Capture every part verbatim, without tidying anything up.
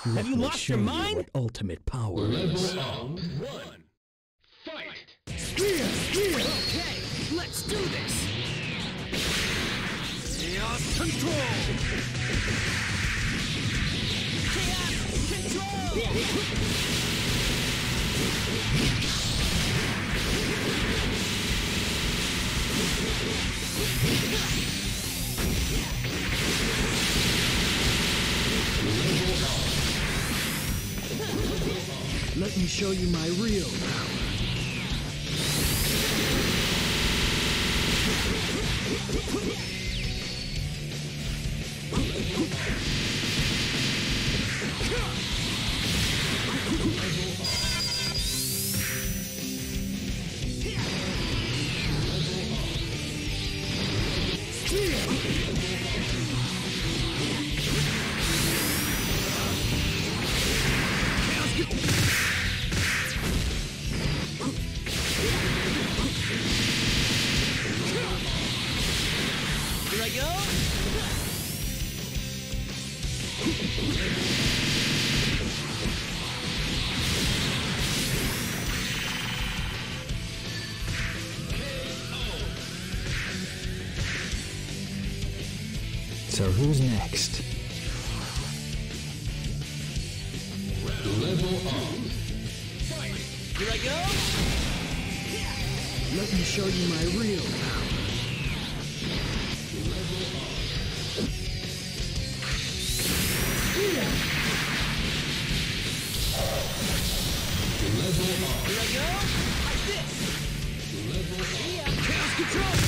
Let Have you me lost show your you mind? what ultimate power is. Round one. Fight! Okay, let's do this! Chaos Control! Chaos Control! Let me show you my real power. Here I go! So who's next? Level up. Fight! Here I go! Let me show you my real power. Level up. Here I go! Like this! Level up. Chaos Control!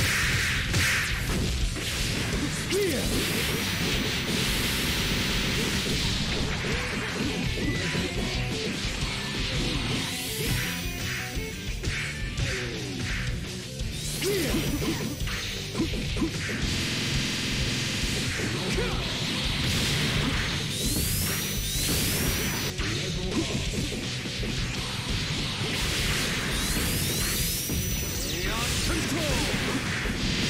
Chaos Control!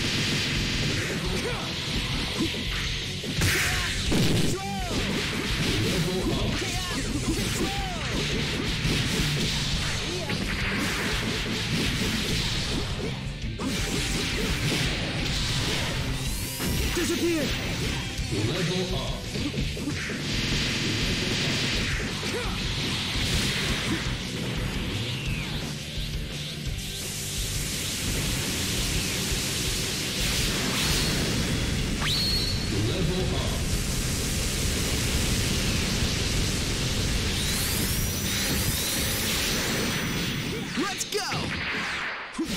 Disappear! Level up. Level up. Let's go!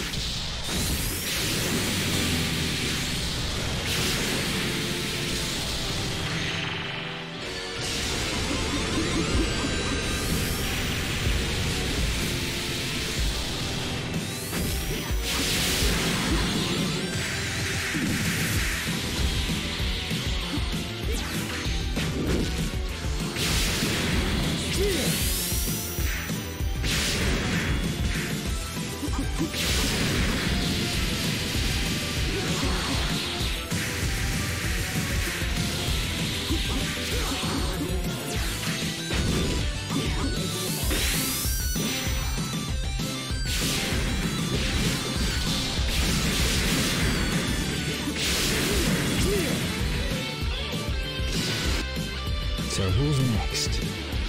So who's next?